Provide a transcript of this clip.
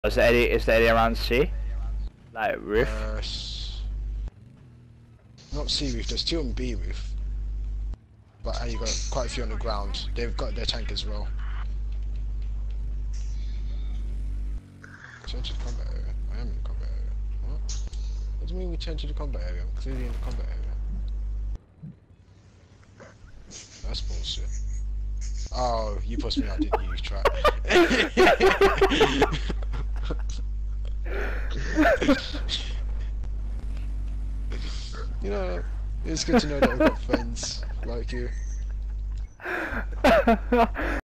Is there any around C? Like roof? Not C roof, there's 2 on B roof. But you got quite a few on the ground. They've got their tank as well. Turn to the combat area. I am in the combat area. What do you mean we turn to the combat area? I'm clearly in the combat area. That's bullshit. Oh, you pushed me out, didn't you, trap? You know, it's good to know that I've got friends like you.